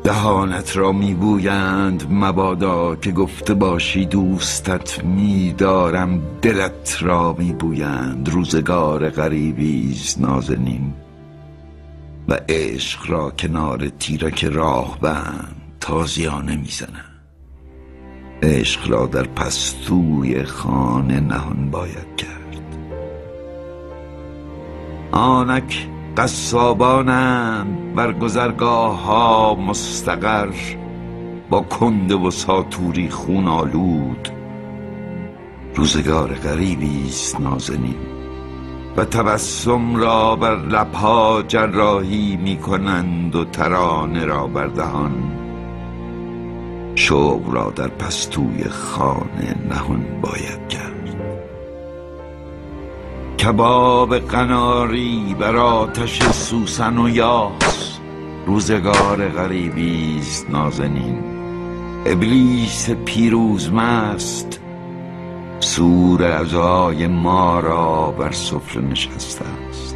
دهانت را میبویند مبادا که گفته باشی دوستت میدارم، دلت را میبویند روزگار غریبیست نازنین، و عشق را کنار تیرک راه بند تازیانه میزنند. عشق را در پستوی خانه نهان باید کرد. آنک قصابانند بر گذرگاه ها مستقر، با کنده و ساتوری خون آلود. روزگار غریبیست نازنین، و تبسم را بر لبها جراحی می کنند و ترانه را بر دهان. شوق را در پستوی خانه نهان باید کرد. کباب قناری بر آتش سوسن و یاس. روزگار غریبیست نازنین، ابلیس پیروزمست سور اعضای ما را بر سفره نشسته است.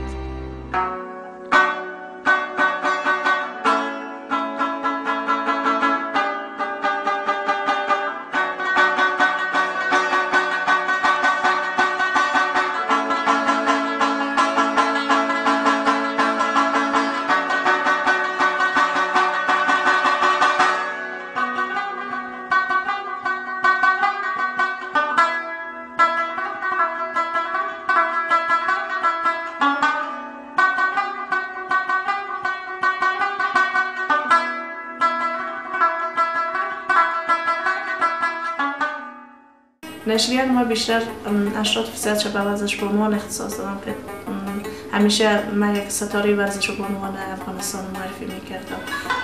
نشریات ما بیشتر 80% شب ورزش به عنوان اختصاص دارم که همیشه من یک ستاره ورزش به عنوان افغانستان معرفی میکردم.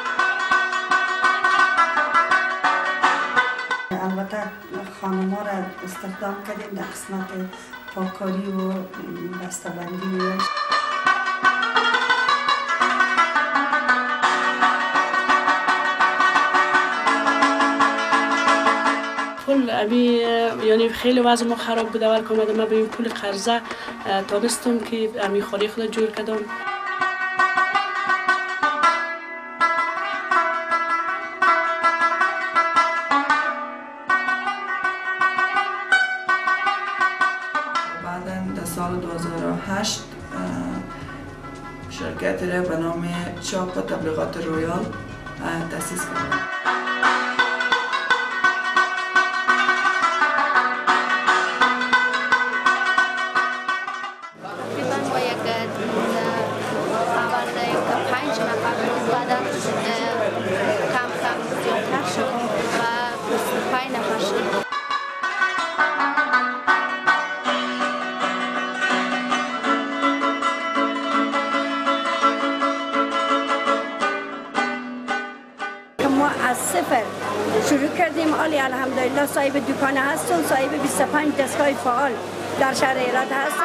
البته خانم‌ها را استخدام کردیم در قسمت پاکاری و بسته‌بندی. یعنی خیلی وضع ما خراب بود. اول که اومدم من به این پول قرضه تانستم که امی خوری خود جور کردم. بعداً در سال 2008 شرکتی را به نام چاپ و تبلیغات رویال تأسیس کردم. از صفر شروع کردیم. عالی الحمدلله صاحب دکان هستم، صاحب 25 دستگاه فعال در شهر هرات هستم.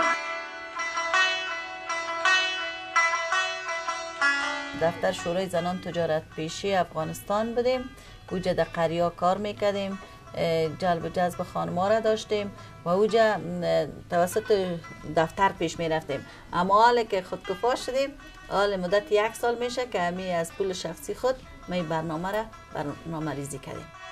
دفتر شورای زنان تجارت پیشی افغانستان بودیم. اوجا در قریا کار میکردیم، جلب و جذب خانم‌ها را داشتیم و اوجا توسط دفتر پیش میرفتیم. اما حالا که خودکفا شدیم، حال مدت 1 سال میشه که همی از پول شخصی خود می برنامه را برنامه ریزی کردیم.